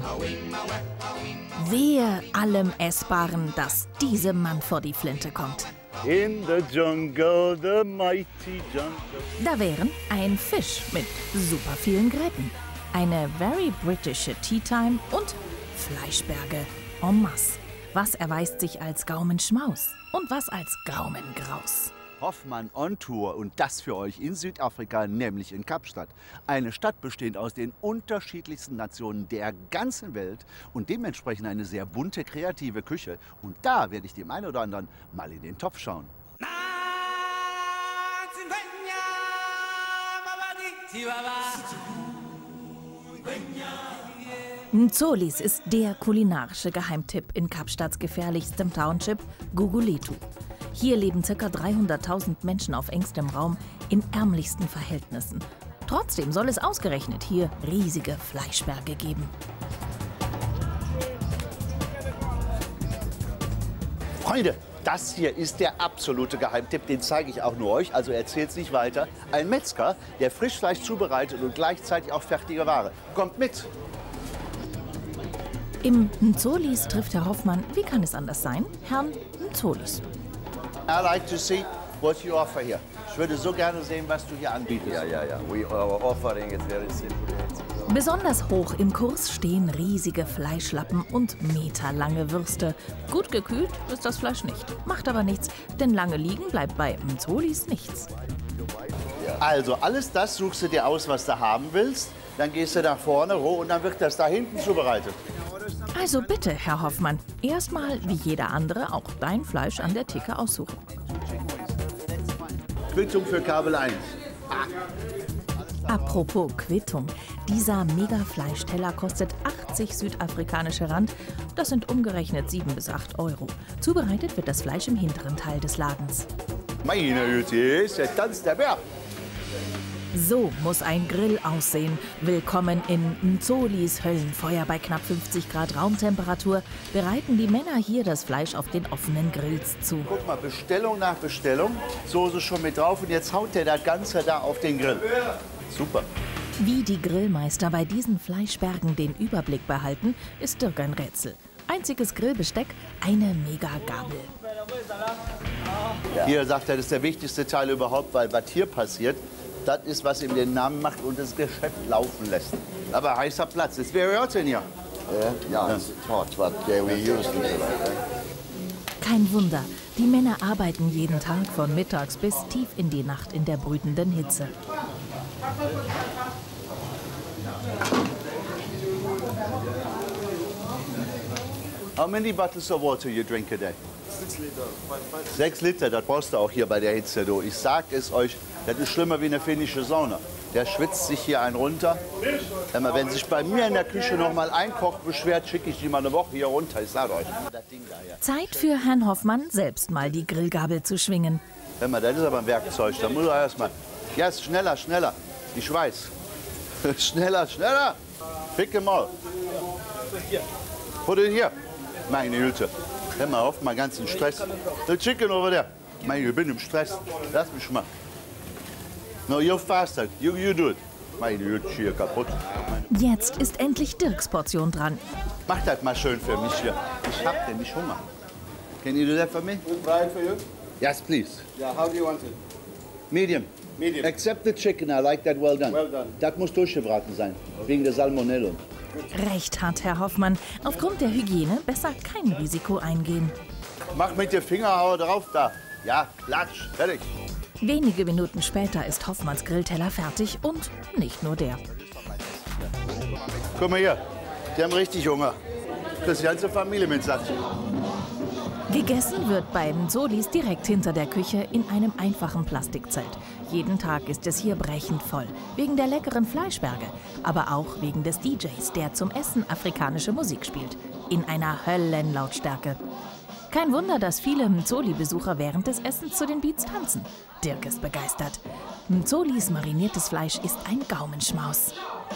Wehe allem Essbaren, dass diesem Mann vor die Flinte kommt. In the jungle, the mighty jungle. Da wären ein Fisch mit super vielen Gräten, eine very britische Tea Time und Fleischberge en masse. Was erweist sich als Gaumenschmaus und was als Gaumengraus? Hoffmann on Tour und das für euch in Südafrika, nämlich in Kapstadt. Eine Stadt bestehend aus den unterschiedlichsten Nationen der ganzen Welt und dementsprechend eine sehr bunte, kreative Küche. Und da werde ich dem einen oder anderen mal in den Topf schauen. Mtsolis ist der kulinarische Geheimtipp in Kapstadts gefährlichstem Township, Gugulethu. Hier leben ca. 300.000 Menschen auf engstem Raum in ärmlichsten Verhältnissen. Trotzdem soll es ausgerechnet hier riesige Fleischberge geben. Freunde, das hier ist der absolute Geheimtipp, den zeige ich auch nur euch, also erzählt's nicht weiter. Ein Metzger, der Frischfleisch zubereitet und gleichzeitig auch fertige Ware. Kommt mit! Im Mtsolis trifft Herr Hoffmann, wie kann es anders sein, Herrn Mtsolis. I like to see what you offer here. Ich würde so gerne sehen, was du hier anbietest. Ja. Our offering is very simple. Besonders hoch im Kurs stehen riesige Fleischlappen und meterlange Würste. Gut gekühlt ist das Fleisch nicht. Macht aber nichts, denn lange liegen bleibt bei Mtsolis nichts. Also alles das suchst du dir aus, was du haben willst. Dann gehst du nach vorne roh und dann wird das da hinten zubereitet. Also bitte, Herr Hoffmann, erstmal wie jeder andere auch dein Fleisch an der Theke aussuchen. Quittung für Kabel 1. Apropos Quittung, dieser Mega-Fleischteller kostet 80 südafrikanische Rand. Das sind umgerechnet 7 bis 8 Euro. Zubereitet wird das Fleisch im hinteren Teil des Ladens. Meine Güte, hier ist der Tanz der Bär. So muss ein Grill aussehen. Willkommen in Mtsolis Höllenfeuer bei knapp 50 Grad Raumtemperatur. Bereiten die Männer hier das Fleisch auf den offenen Grills zu. Guck mal, Bestellung nach Bestellung. Soße schon mit drauf und jetzt haut der das Ganze da auf den Grill. Super. Wie die Grillmeister bei diesen Fleischbergen den Überblick behalten, ist Dirk ein Rätsel. Einziges Grillbesteck, eine Mega-Gabel. Ja. Hier sagt er, das ist der wichtigste Teil überhaupt, weil was hier passiert, das ist, was ihm den Namen macht und das Geschäft laufen lässt. Aber heißer Platz, it's very hot in here. Yeah, it's hot, but we use it. Kein Wunder, die Männer arbeiten jeden Tag von mittags bis tief in die Nacht in der brütenden Hitze. How many bottles of water you drink a day? 6 Liter. 6 Liter, das brauchst du auch hier bei der Hitze, du. Ich sag es euch, das ist schlimmer wie eine finnische Sauna. Der schwitzt sich hier einen runter. Wenn sich bei mir in der Küche noch mal ein Koch beschwert, schicke ich die mal eine Woche hier runter. Ich sag euch. Zeit für Herrn Hoffmann, selbst mal die Grillgabel zu schwingen. Hör mal, das ist aber ein Werkzeug. Da muss er erst mal. Ja, schneller, schneller. Ich weiß. Schneller, schneller. Picke mal. Put it here. Meine Güte. Hör mal auf, mal ganzen Stress. The chicken over there. Meine Güte, ich bin im Stress. Lass mich mal. No, you're faster. You do it. Meine Güte, hier kaputt. Jetzt ist endlich Dirks Portion dran. Mach das mal schön für mich hier. Ich hab nämlich Hunger. Can you do that for me? We'll fry it for you. Yes, please. Yeah, how do you want it? Medium. Medium. Except the chicken, I like that well done. Well done. Das muss durchgebraten sein, wegen der Salmonella. Recht hat Herr Hoffmann. Aufgrund der Hygiene besser kein Risiko eingehen. Mach mit der Fingerhaue drauf da. Ja, klatsch, fertig. Wenige Minuten später ist Hoffmanns Grillteller fertig und nicht nur der. Guck mal hier, die haben richtig Hunger. Das ist die ganze Familie mit satt. Gegessen wird bei Mtsolis direkt hinter der Küche in einem einfachen Plastikzelt. Jeden Tag ist es hier brechend voll, wegen der leckeren Fleischberge, aber auch wegen des DJs, der zum Essen afrikanische Musik spielt, in einer Höllenlautstärke. Kein Wunder, dass viele Mtsoli-Besucher während des Essens zu den Beats tanzen. Dirk ist begeistert. Mtsolis mariniertes Fleisch ist ein Gaumenschmaus.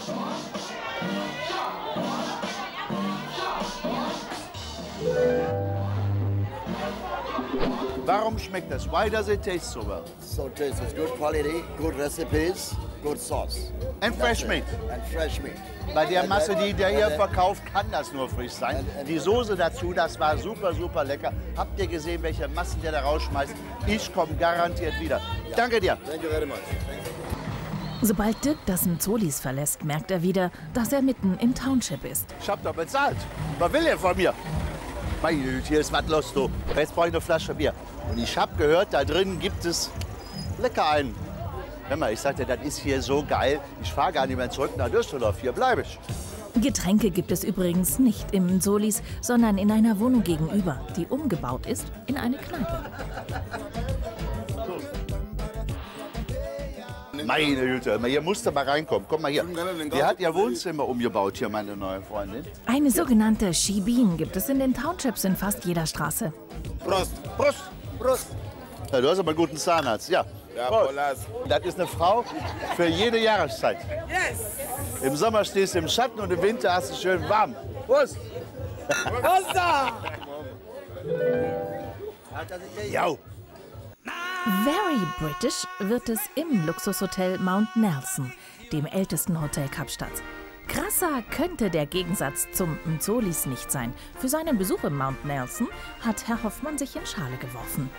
Warum schmeckt das? Why does it taste so well? So it tastes good quality, good recipes, good sauce. And fresh meat. And fresh meat. Bei der Masse, die der hier And then- verkauft, kann das nur frisch sein. Die Soße dazu, das war super, super lecker. Habt ihr gesehen, welche Massen der da rausschmeißt? Ich komme garantiert wieder. Danke dir. Thank you very much. Sobald Dirk das Nzolis verlässt, merkt er wieder, dass er mitten im Township ist. Ich hab doch bezahlt. Was will er von mir? Meine Güte, hier ist was los, du. Jetzt brauche ich eine Flasche Bier. Und ich habe gehört, da drin gibt es lecker einen. Hör mal, ich sagte, das ist hier so geil. Ich fahre gar nicht mehr zurück nach Düsseldorf. Hier bleibe ich. Getränke gibt es übrigens nicht im Nzolis, sondern in einer Wohnung gegenüber, die umgebaut ist in eine Kneipe. Meine Güte, hier musst du mal reinkommen. Komm mal hier. Die hat ihr Wohnzimmer umgebaut, hier, meine neue Freundin. Eine sogenannte Shibin gibt es in den Townships in fast jeder Straße. Prost. Prost. Prost. Ja, du hast aber einen guten Zahnarzt, ja. Ja, Prost. Polas. Das ist eine Frau für jede Jahreszeit. Yes! Im Sommer stehst du im Schatten und im Winter hast du es schön warm. Prost. Rosa! Ja. Very British wird es im Luxushotel Mount Nelson, dem ältesten Hotel Kapstadts. Krasser könnte der Gegensatz zum Nzolis nicht sein. Für seinen Besuch im Mount Nelson hat Herr Hoffmann sich in Schale geworfen.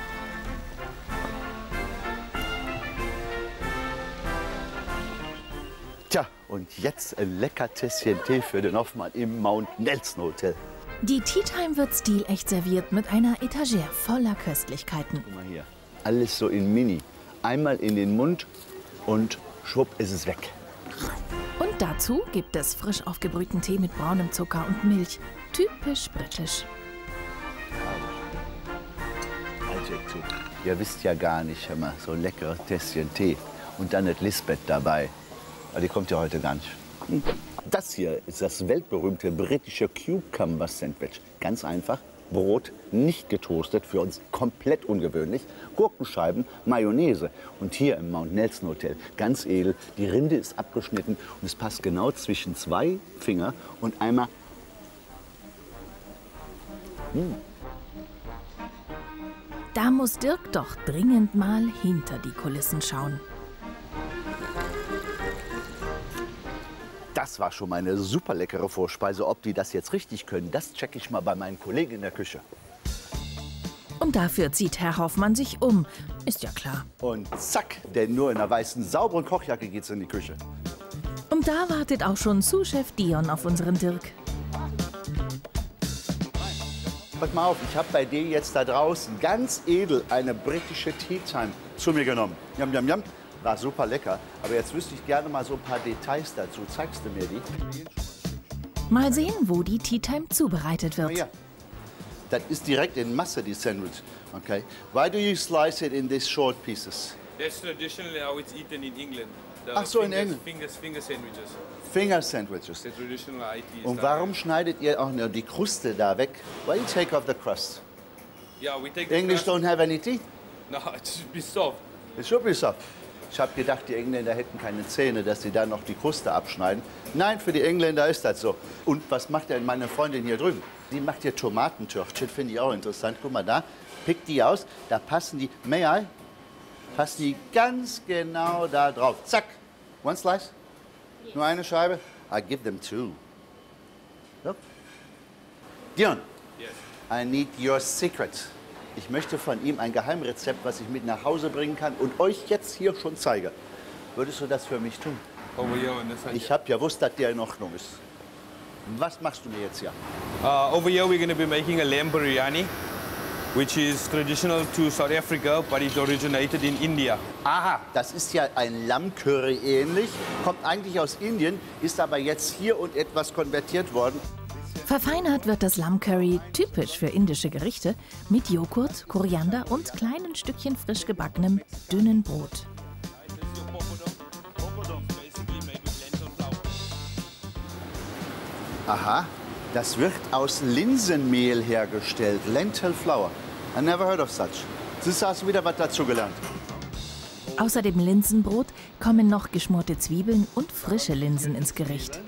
Tja, und jetzt ein lecker Tässchen Tee für den Hoffmann im Mount Nelson Hotel. Die Tea Time wird stilecht serviert mit einer Etagere voller Köstlichkeiten. Guck mal hier. Alles so in Mini. Einmal in den Mund und schwupp ist es weg. Und dazu gibt es frisch aufgebrühten Tee mit braunem Zucker und Milch. Typisch britisch. Ihr wisst ja gar nicht, hör mal, so ein leckeres Tässchen Tee und dann das Lisbeth dabei. Aber die kommt ja heute gar nicht. Das hier ist das weltberühmte britische Cucumber Sandwich. Ganz einfach, Brot nicht getoastet, für uns komplett ungewöhnlich. Gurkenscheiben, Mayonnaise. Und hier im Mount Nelson Hotel, ganz edel, die Rinde ist abgeschnitten und es passt genau zwischen zwei Finger und einmal. Da muss Dirk doch dringend mal hinter die Kulissen schauen. Das war schon mal eine super leckere Vorspeise. Ob die das jetzt richtig können, das checke ich mal bei meinen Kollegen in der Küche. Und dafür zieht Herr Hoffmann sich um. Ist ja klar. Und zack, denn nur in einer weißen, sauberen Kochjacke geht's in die Küche. Und da wartet auch schon Sous-Chef Dion auf unseren Dirk. Pass mal auf, ich habe bei dir jetzt da draußen ganz edel eine britische Tea Time zu mir genommen. Yum, yum, yum. War super lecker. Aber jetzt wüsste ich gerne mal so ein paar Details dazu. Zeigst du mir die? Mal sehen, wo die Tea Time zubereitet Mal wird. hier. Das ist direkt in Masse, die Sandwich. Okay. Why do you slice it in these short pieces? That's traditionally how it's eaten in England. The Ach so, in England. Finger sandwiches. Finger Sandwiches. The traditional IT. Und warum schneidet ihr auch nur die Kruste da weg? Why you take off the crust? Yeah, we take the English crust- don't have any teeth. No, it should be soft. It should be soft. Ich habe gedacht, die Engländer hätten keine Zähne, dass sie dann noch die Kruste abschneiden. Nein, für die Engländer ist das so. Und was macht denn meine Freundin hier drüben? Die macht hier Tomatentörtchen, finde ich auch interessant. Guck mal da, pickt die aus, da passen die, passen die ganz genau da drauf. Zack, one slice, nur eine Scheibe. I give them two. Look. Dion, Yes. I need your secret. Ich möchte von ihm ein Geheimrezept, was ich mit nach Hause bringen kann und euch jetzt hier schon zeige. Würdest du das für mich tun? Over here on the side. Ich habe ja gewusst, dass der in Ordnung ist. Was machst du mir jetzt hier? Over here we're going to be making a lamb biryani, which is traditional to South Africa, but it originated in India. Aha, das ist ja ein Lammcurry ähnlich, kommt eigentlich aus Indien, ist aber jetzt hier und etwas konvertiert worden. Verfeinert wird das Lammcurry, typisch für indische Gerichte, mit Joghurt, Koriander und kleinen Stückchen frisch gebackenem, dünnen Brot. Aha, das wird aus Linsenmehl hergestellt, Lentil Flour. I never heard of such. Siehst du, hast du wieder was dazu gelernt. Außer dem Linsenbrot kommen noch geschmorte Zwiebeln und frische Linsen ins Gericht.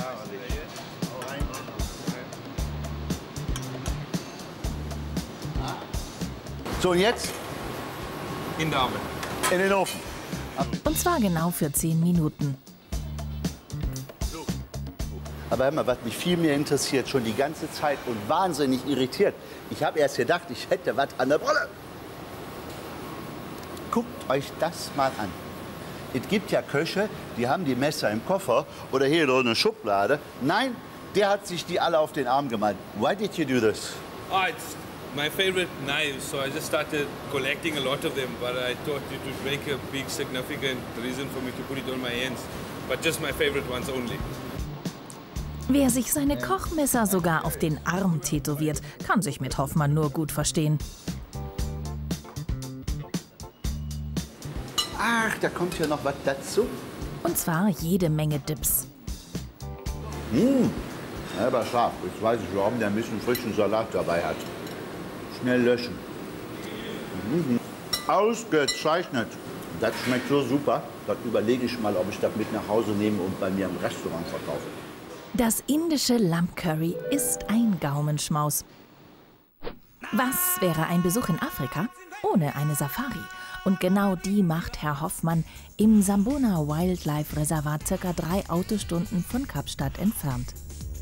So, und jetzt In the oven. in den Ofen. Und zwar genau für 10 Minuten. Aber hör mal, was mich viel mehr interessiert, schon die ganze Zeit und wahnsinnig irritiert. Ich habe erst gedacht, ich hätte was an der Brille. Guckt euch das mal an. Es gibt ja Köche, die haben die Messer im Koffer oder hier in eine Schublade. Nein, der hat sich die alle auf den Arm gemalt. Why did you do this? Oh, it's my favorite knives, so I just started collecting a lot of them, but I thought it would make a big significant reason for me to put it on my hands. But just my favorite ones only. Wer sich seine Kochmesser sogar auf den Arm tätowiert, kann sich mit Hoffmann nur gut verstehen. Ach, da kommt hier noch was dazu. Und zwar jede Menge Dips. Aber scharf. Jetzt weiß ich, warum der ein bisschen frischen Salat dabei hat. Schnell löschen. Ausgezeichnet. Das schmeckt so super. Das überlege ich mal, ob ich das mit nach Hause nehme und bei mir im Restaurant verkaufe. Das indische Lammcurry ist ein Gaumenschmaus. Was wäre ein Besuch in Afrika ohne eine Safari? Und genau die macht Herr Hoffmann im Sambona Wildlife Reservat ca. 3 Autostunden von Kapstadt entfernt.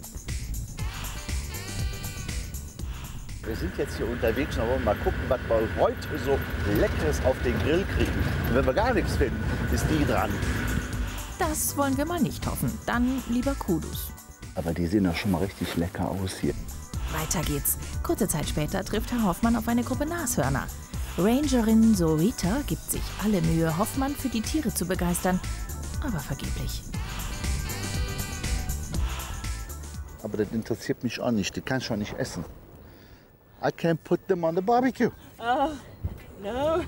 Wir sind jetzt hier unterwegs und wollen mal gucken, was wir heute so Leckeres auf den Grill kriegen. Und wenn wir gar nichts finden, ist die dran. Das wollen wir mal nicht hoffen. Dann lieber Kudus. Aber die sehen doch schon mal richtig lecker aus hier. Weiter geht's. Kurze Zeit später trifft Herr Hoffmann auf eine Gruppe Nashörner. Rangerin Sorita gibt sich alle Mühe, Hoffmann für die Tiere zu begeistern, aber vergeblich. Aber das interessiert mich auch nicht. Die kann ich auch nicht essen. I can't put them on the barbecue. Oh, no.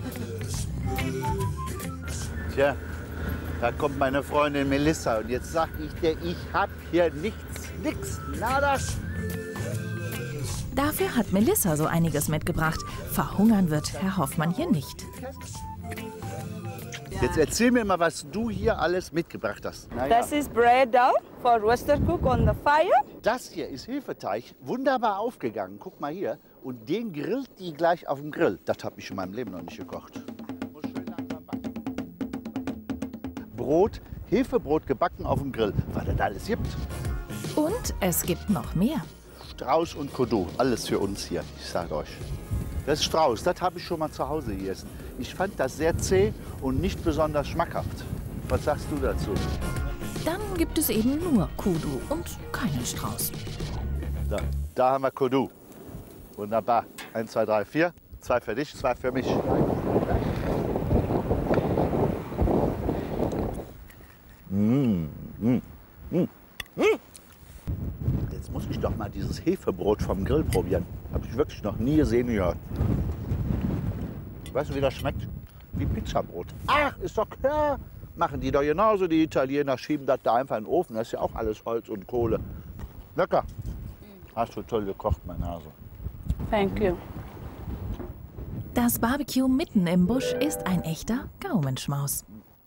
Tja, da kommt meine Freundin Melissa und jetzt sag ich dir, ich hab hier nix, nada. Dafür hat Melissa so einiges mitgebracht. Verhungern wird Herr Hoffmann hier nicht. Jetzt erzähl mir mal, was du hier alles mitgebracht hast. This is bread dough for roaster cook on the fire. Das hier ist Hefeteig, wunderbar aufgegangen. Guck mal hier. Und den grillt die gleich auf dem Grill. Das habe ich in meinem Leben noch nicht gekocht. Muss schön langsam backen. Brot, Hefebrot gebacken auf dem Grill. Was das alles gibt. Und es gibt noch mehr. Strauß und Kodu, alles für uns hier, ich sage euch. Das ist Strauß, das habe ich schon mal zu Hause gegessen. Ich fand das sehr zäh und nicht besonders schmackhaft. Was sagst du dazu? Dann gibt es eben nur Kudu und keinen Strauß. Da haben wir Kodu. Wunderbar. 1, 2, 3, 4. 2 für dich, 2 für mich. Jetzt muss ich doch mal dieses Hefebrot vom Grill probieren. Habe ich wirklich noch nie gesehen gehört. Weißt du, wie das schmeckt? Wie Pizzabrot. Ach, ist doch klar. Machen die doch genauso. Die Italiener schieben das da einfach in den Ofen. Das ist ja auch alles Holz und Kohle. Lecker. Hast du toll gekocht, mein Hase. Thank you. Das Barbecue mitten im Busch ist ein echter Gaumenschmaus.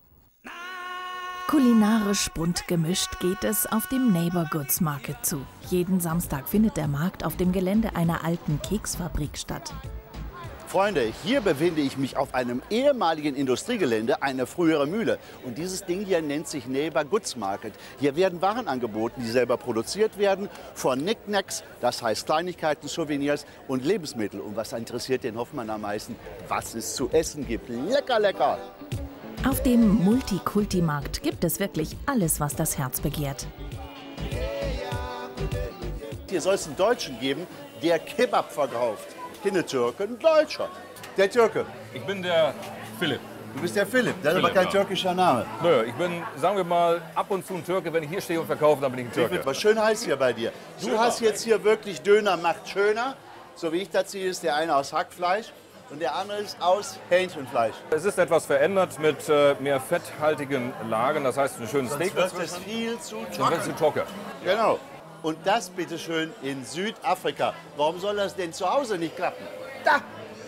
Kulinarisch bunt gemischt geht es auf dem Neighbor Goods Market zu. Jeden Samstag findet der Markt auf dem Gelände einer alten Keksfabrik statt. Freunde, hier befinde ich mich auf einem ehemaligen Industriegelände, eine frühere Mühle. Und dieses Ding hier nennt sich Neighbor Goods Market. Hier werden Waren angeboten, die selber produziert werden, von Knickknacks, das heißt Kleinigkeiten, Souvenirs und Lebensmittel. Und was interessiert den Hoffmann am meisten? Was es zu essen gibt. Lecker, lecker! Auf dem Multikulti-Markt gibt es wirklich alles, was das Herz begehrt. Hier soll es einen Deutschen geben, der Kebab verkauft. Keine Türke, ein Deutscher. Der Türke. Ich bin der Philipp. Du bist der Philipp, das ist aber Philipp, kein ja. türkischer Name. Nö, ich bin, sagen wir mal, ab und zu ein Türke. Wenn ich hier stehe und verkaufe, dann bin ich ein Wird Türke. was schön heiß hier bei dir. Du hast jetzt hier wirklich Döner macht schöner. So wie ich das sehe, ist der eine aus Hackfleisch und der andere ist aus Hähnchenfleisch. Es ist etwas verändert mit mehr fetthaltigen Lagern. Das heißt, ein schönes Steak Sonst wird es dazwischen. viel zu Dann wird trocken. es zu trocken. Genau. Und das bitteschön in Südafrika. Warum soll das denn zu Hause nicht klappen? Da!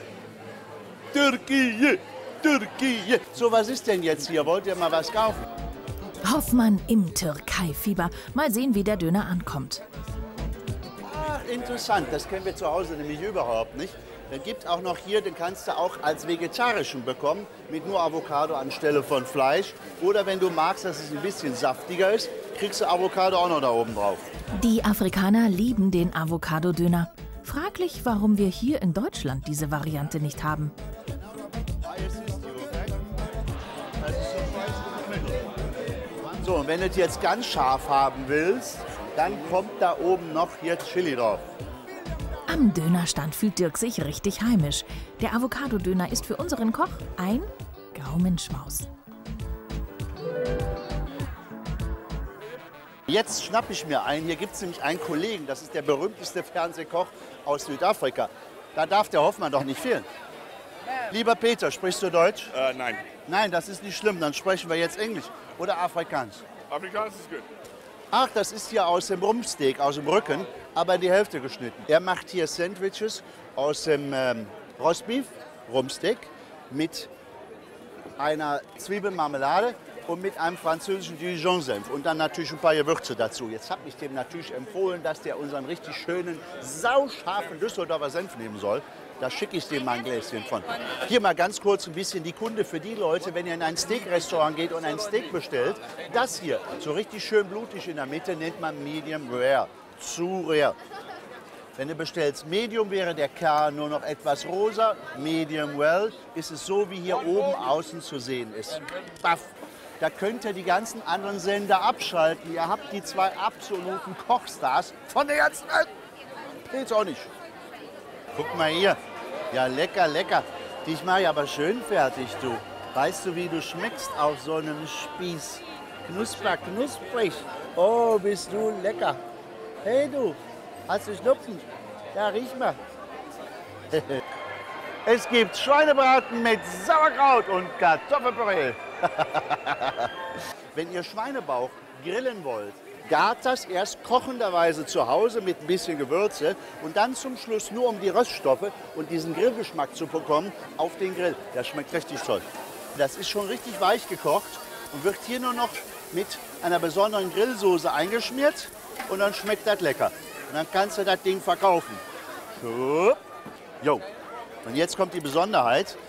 Türkei! Türkei! So, was ist denn jetzt hier? Wollt ihr mal was kaufen? Hoffmann im Türkei-Fieber. Mal sehen, wie der Döner ankommt. Ach, interessant. Das kennen wir zu Hause nämlich überhaupt nicht. Dann gibt auch noch hier, den kannst du auch als vegetarischen bekommen, mit nur Avocado anstelle von Fleisch. Oder wenn du magst, dass es ein bisschen saftiger ist, kriegst du Avocado auch noch da oben drauf. Die Afrikaner lieben den Avocado-Döner. Fraglich, warum wir hier in Deutschland diese Variante nicht haben. So, und wenn du es jetzt ganz scharf haben willst, dann kommt da oben noch hier Chili drauf. Am Dönerstand fühlt Dirk sich richtig heimisch. Der Avocado-Döner ist für unseren Koch ein Gaumenschmaus. Jetzt schnappe ich mir ein. Hier gibt es nämlich einen Kollegen, das ist der berühmteste Fernsehkoch aus Südafrika. Da darf der Hoffmann doch nicht fehlen. Lieber Peter, sprichst du Deutsch? Nein. Nein, das ist nicht schlimm, dann sprechen wir jetzt Englisch. Oder Afrikaans? Afrikaans ist gut. Ach, das ist hier aus dem Rumpsteak, aus dem Rücken, aber die Hälfte geschnitten. Er macht hier Sandwiches aus dem Rostbeef, Rumpsteak, mit einer Zwiebelmarmelade und mit einem französischen Dijon-Senf und dann natürlich ein paar Gewürze dazu. Jetzt habe ich dem natürlich empfohlen, dass der unseren richtig schönen, sauscharfen Düsseldorfer Senf nehmen soll. Da schicke ich dem mal ein Gläschen von. Hier mal ganz kurz ein bisschen die Kunde für die Leute, wenn ihr in ein Steak-Restaurant geht und ein Steak bestellt. Das hier, so richtig schön blutig in der Mitte, nennt man Medium Rare, zu rare. Wenn du bestellst Medium, wäre der Kern nur noch etwas rosa. Medium Well ist es so, wie hier oben außen zu sehen ist. Baff. Da könnt ihr die ganzen anderen Sender abschalten. Ihr habt die zwei absoluten Kochstars von der ganzen Welt. Geht's auch nicht. Guck mal hier. Ja, lecker, lecker. Dich mache ich aber schön fertig, du. Weißt du, wie du schmeckst auf so einem Spieß? Knusper, knusprig. Oh, bist du lecker. Hey, du. Hast du Schnupfen? Ja, riech mal. Es gibt Schweinebraten mit Sauerkraut und Kartoffelpüree. Wenn ihr Schweinebauch grillen wollt, gart das erst kochenderweise zu Hause mit ein bisschen Gewürze und dann zum Schluss nur um die Röststoffe und diesen Grillgeschmack zu bekommen auf den Grill. Das schmeckt richtig toll. Das ist schon richtig weich gekocht und wird hier nur noch mit einer besonderen Grillsoße eingeschmiert und dann schmeckt das lecker. Und dann kannst du das Ding verkaufen. So. Jo. Und jetzt kommt die Besonderheit.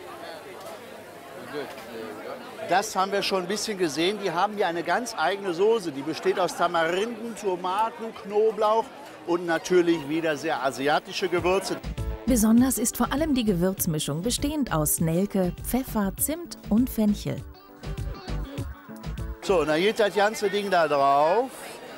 Das haben wir schon ein bisschen gesehen. Die haben hier eine ganz eigene Soße. Die besteht aus Tamarinden, Tomaten, Knoblauch und natürlich wieder sehr asiatische Gewürze. Besonders ist vor allem die Gewürzmischung, bestehend aus Nelke, Pfeffer, Zimt und Fenchel. So, und dann geht das ganze Ding da drauf.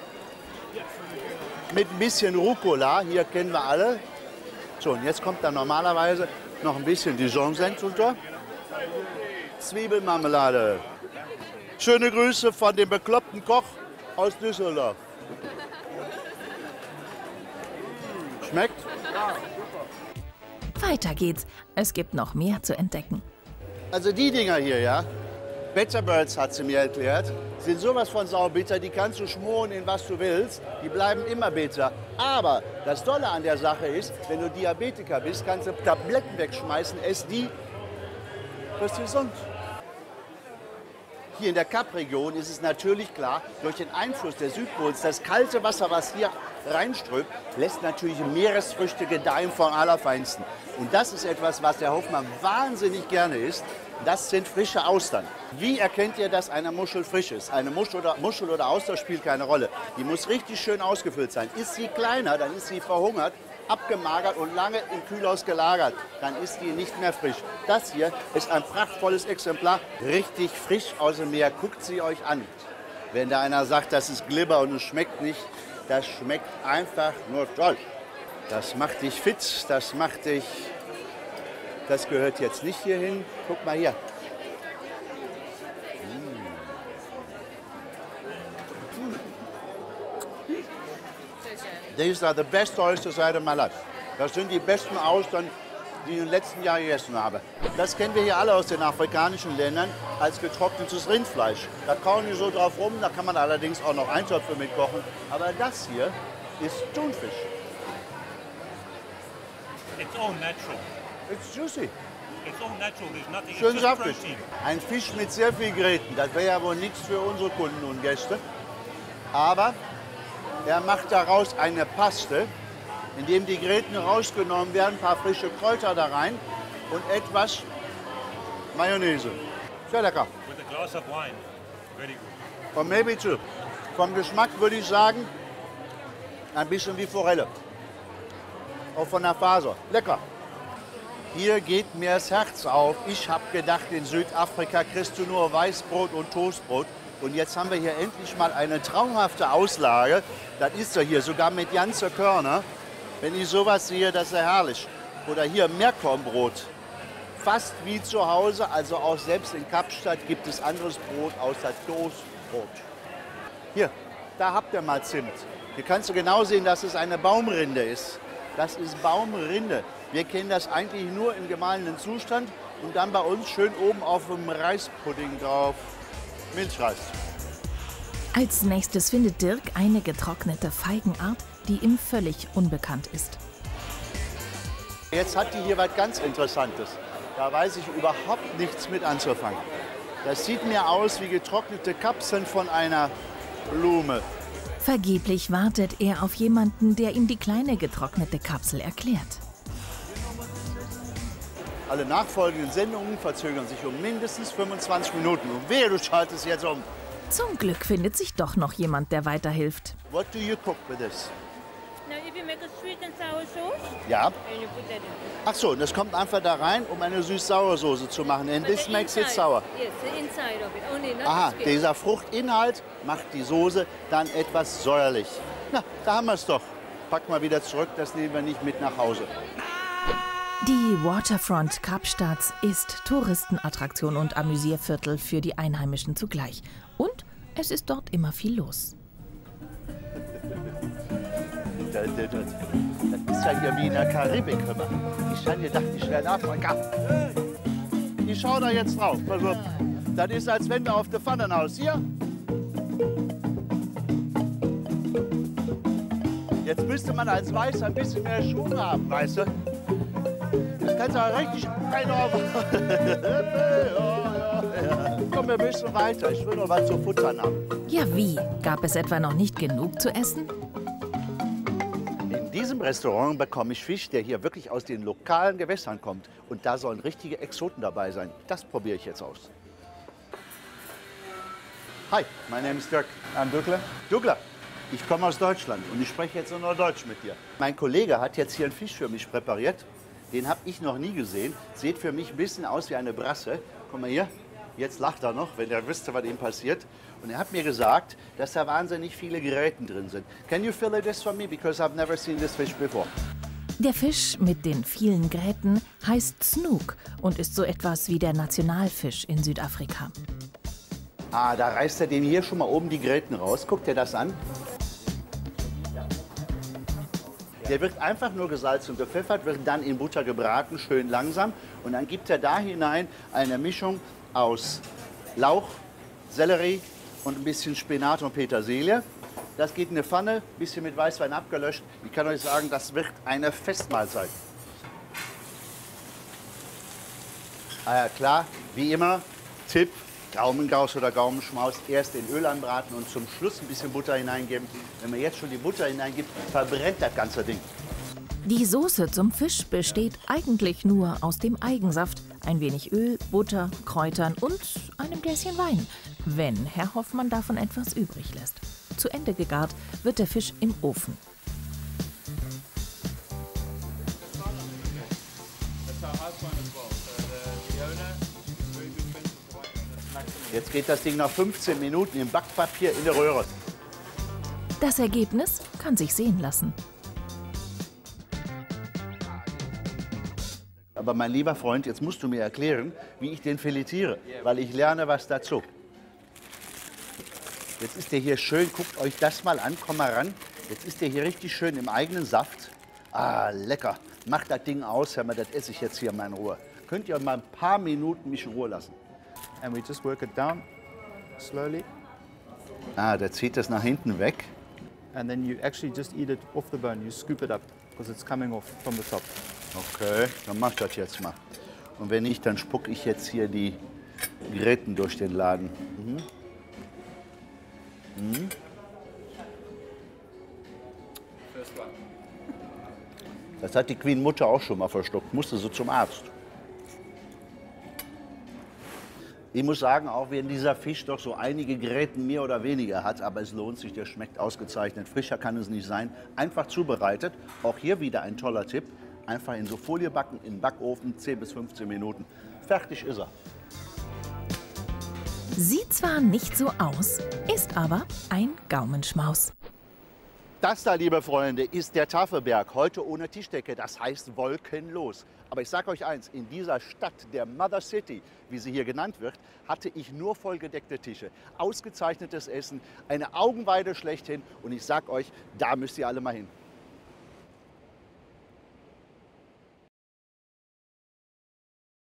Mit ein bisschen Rucola, hier kennen wir alle. So, und jetzt kommt da normalerweise noch ein bisschen Dijon-Senf drunter. Zwiebelmarmelade. Schöne Grüße von dem bekloppten Koch aus Düsseldorf. Schmeckt? Weiter geht's. Es gibt noch mehr zu entdecken. Also die Dinger hier, ja, Better Birds hat sie mir erklärt, sind sowas von saubitter, die kannst du schmoren in was du willst, die bleiben immer bitter. Aber das Tolle an der Sache ist, wenn du Diabetiker bist, kannst du Tabletten wegschmeißen, ess die, wirst du gesund. Hier in der Kapregion ist es natürlich klar, durch den Einfluss der Südpols, das kalte Wasser, was hier reinströmt, lässt natürlich Meeresfrüchte gedeihen vom Allerfeinsten. Und das ist etwas, was der Hoffmann wahnsinnig gerne isst. Das sind frische Austern. Wie erkennt ihr, dass eine Muschel frisch ist? Eine Muschel oder Auster spielt keine Rolle. Die muss richtig schön ausgefüllt sein. Ist sie kleiner, dann ist sie verhungert, abgemagert und lange im Kühlhaus gelagert. Dann ist die nicht mehr frisch. Das hier ist ein prachtvolles Exemplar, richtig frisch aus dem Meer. Guckt sie euch an. Wenn da einer sagt, das ist Glibber und es schmeckt nicht, das schmeckt einfach nur toll. Das macht dich fit, das macht dich... Das gehört jetzt nicht hierhin. Guck mal hier. These are the best oysters out of my life. Das sind die besten Austern, die ich im letzten Jahr gegessen habe. Das kennen wir hier alle aus den afrikanischen Ländern als getrocknetes Rindfleisch. Da kauen die so drauf rum, da kann man allerdings auch noch Eintöpfe mit kochen. Aber das hier ist Thunfisch. It's all natural. It's juicy. It's all natural. There's nothing. Schön It's just saftig. protein. Ein Fisch mit sehr viel Gräten. Das wäre ja wohl nichts für unsere Kunden und Gäste. Aber er macht daraus eine Paste, in dem die Gräten rausgenommen werden, ein paar frische Kräuter da rein und etwas Mayonnaise. Sehr lecker. With a glass of wine. Very good. Or maybe two. Vom Geschmack würde ich sagen, ein bisschen wie Forelle. Auch von der Faser. Lecker. Hier geht mir das Herz auf. Ich habe gedacht, in Südafrika kriegst du nur Weißbrot und Toastbrot. Und jetzt haben wir hier endlich mal eine traumhafte Auslage. Das ist ja hier, sogar mit ganzen Körner. Wenn ich sowas sehe, das ist ja herrlich. Oder hier Meerkornbrot. Fast wie zu Hause, also auch selbst in Kapstadt gibt es anderes Brot außer Toastbrot. Hier, da habt ihr mal Zimt. Hier kannst du genau sehen, dass es eine Baumrinde ist. Das ist Baumrinde. Wir kennen das eigentlich nur im gemahlenen Zustand und dann bei uns schön oben auf dem Reispudding drauf. Milchreis. Als nächstes findet Dirk eine getrocknete Feigenart, die ihm völlig unbekannt ist. Jetzt hat die hier was ganz Interessantes. Da weiß ich überhaupt nichts mit anzufangen. Das sieht mir aus wie getrocknete Kapseln von einer Blume. Vergeblich wartet er auf jemanden, der ihm die kleine getrocknete Kapsel erklärt. Alle nachfolgenden Sendungen verzögern sich um mindestens 25 Minuten. Und wehe, du schaltest jetzt um. Zum Glück findet sich doch noch jemand, der weiterhilft. What do you cook with this? Now if you make a sweet and sour sauce, Ja. and you put that in. Ach so, und das kommt einfach da rein, um eine süß-saure Soße zu machen. And But this the makes it inside- sour. Yes, the inside of it, only not Aha, the skin. dieser Fruchtinhalt macht die Soße dann etwas säuerlich. Na, da haben wir es doch. Pack mal wieder zurück, das nehmen wir nicht mit nach Hause. Die Waterfront Kapstadts ist Touristenattraktion und Amüsierviertel für die Einheimischen zugleich. Und es ist dort immer viel los. Das ist ja hier wie in der Karibik. Hör mal. Ich habe gedacht, ich wäre in Afrika. Ich schau da jetzt drauf. Das ist, als wenn du auf der Pfannenhaus hier. Jetzt müsste man als Weiß ein bisschen mehr Schuhe haben, weißt du? Das kannst du auch richtig einordnen. Komm ein bisschen weiter, ich will noch was zu futtern haben. Ja wie? Gab es etwa noch nicht genug zu essen? In diesem Restaurant bekomme ich Fisch, der hier wirklich aus den lokalen Gewässern kommt. Und da sollen richtige Exoten dabei sein. Das probiere ich jetzt aus. Hi, my name is Dirk. I'm Dukle. Douglas, ich komme aus Deutschland und ich spreche jetzt nur Deutsch mit dir. Mein Kollege hat jetzt hier einen Fisch für mich präpariert. Den habe ich noch nie gesehen. Sieht für mich ein bisschen aus wie eine Brasse. Guck mal hier, jetzt lacht er noch, wenn er wüsste, was ihm passiert. Und er hat mir gesagt, dass da wahnsinnig viele Gräten drin sind. Can you fill this for me? Because I've never seen this fish before. Der Fisch mit den vielen Gräten heißt Snook und ist so etwas wie der Nationalfisch in Südafrika. Ah, da reißt er dem hier schon mal oben die Gräten raus. Guck dir das an. Der wird einfach nur gesalzen und gepfeffert, wird dann in Butter gebraten, schön langsam. Und dann gibt er da hinein eine Mischung aus Lauch, Sellerie und ein bisschen Spinat und Petersilie. Das geht in eine Pfanne, ein bisschen mit Weißwein abgelöscht. Ich kann euch sagen, das wird eine Festmahlzeit. Ah ja, klar, wie immer, Tipp, Gaumengauß oder Gaumenschmaus erst in Öl anbraten und zum Schluss ein bisschen Butter hineingeben. Wenn man jetzt schon die Butter hineingibt, verbrennt das ganze Ding. Die Soße zum Fisch besteht eigentlich nur aus dem Eigensaft, ein wenig Öl, Butter, Kräutern und einem Gläschen Wein, wenn Herr Hoffmann davon etwas übrig lässt. Zu Ende gegart wird der Fisch im Ofen. Jetzt geht das Ding nach 15 Minuten im Backpapier in der Röhre. Das Ergebnis kann sich sehen lassen. Aber mein lieber Freund, jetzt musst du mir erklären, wie ich den filetiere, weil ich lerne was dazu. Jetzt ist der hier schön, guckt euch das mal an, komm mal ran. Jetzt ist der hier richtig schön im eigenen Saft. Ah, lecker. Macht das Ding aus, hör mal, das esse ich jetzt hier mal in Ruhe. Könnt ihr mal ein paar Minuten mich in Ruhe lassen? And we just work it down slowly. Ah, der zieht das nach hinten weg. And then you actually just eat it off the bone. You scoop it up because it's coming off from the top. Okay, dann mach ich das jetzt mal. Und wenn nicht, dann spucke ich jetzt hier die Gräten durch den Laden. Das hat die Queen Mutter auch schon mal verschluckt. Musste so zum Arzt. Ich muss sagen, auch wenn dieser Fisch doch so einige Gräten mehr oder weniger hat, aber es lohnt sich, der schmeckt ausgezeichnet. Frischer kann es nicht sein. Einfach zubereitet. Auch hier wieder ein toller Tipp. Einfach in so Folie backen, in den Backofen, 10 bis 15 Minuten. Fertig ist er. Sieht zwar nicht so aus, ist aber ein Gaumenschmaus. Das da, liebe Freunde, ist der Tafelberg. Heute ohne Tischdecke, das heißt wolkenlos. Aber ich sage euch eins, in dieser Stadt, der Mother City, wie sie hier genannt wird, hatte ich nur vollgedeckte Tische. Ausgezeichnetes Essen, eine Augenweide schlechthin. Und ich sage euch, da müsst ihr alle mal hin.